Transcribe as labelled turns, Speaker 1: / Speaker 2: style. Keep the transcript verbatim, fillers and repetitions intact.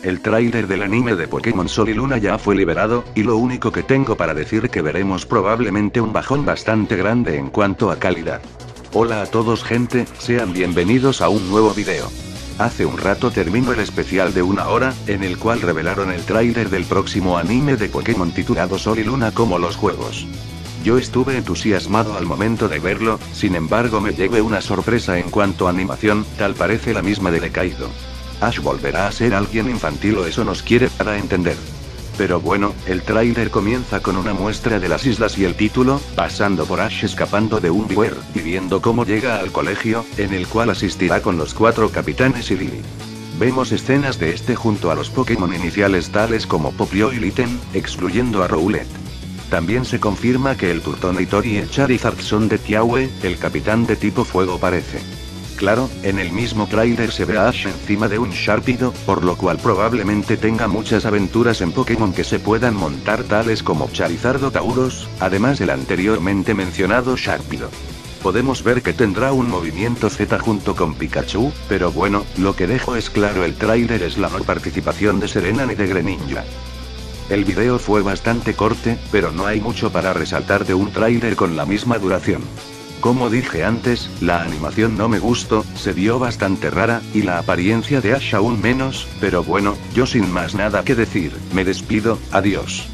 Speaker 1: El tráiler del anime de Pokémon Sol y Luna ya fue liberado, y lo único que tengo para decir que veremos probablemente un bajón bastante grande en cuanto a calidad. Hola a todos gente, sean bienvenidos a un nuevo video. Hace un rato terminó el especial de una hora, en el cual revelaron el tráiler del próximo anime de Pokémon titulado Sol y Luna como los juegos. Yo estuve entusiasmado al momento de verlo, sin embargo me llevé una sorpresa en cuanto a animación, tal parece la misma de Dekaido. ¿Ash volverá a ser alguien infantil o eso nos quiere dar a entender? Pero bueno, el tráiler comienza con una muestra de las islas y el título, pasando por Ash escapando de un Bioware, y viendo cómo llega al colegio, en el cual asistirá con los cuatro capitanes y Lily. Vemos escenas de este junto a los Pokémon iniciales tales como Popplio y Litten, excluyendo a Rowlet. También se confirma que el Turtonitor y el Charizard son de Kiawe, el capitán de tipo fuego parece. Claro, en el mismo tráiler se ve a Ash encima de un Sharpedo, por lo cual probablemente tenga muchas aventuras en Pokémon que se puedan montar tales como Charizard o Tauros, además del anteriormente mencionado Sharpedo. Podemos ver que tendrá un movimiento Z junto con Pikachu, pero bueno, lo que dejo es claro el tráiler es la no participación de Serena ni de Greninja. El video fue bastante corte, pero no hay mucho para resaltar de un tráiler con la misma duración. Como dije antes, la animación no me gustó, se vio bastante rara, y la apariencia de Ash aún menos, pero bueno, yo sin más nada que decir, me despido, adiós.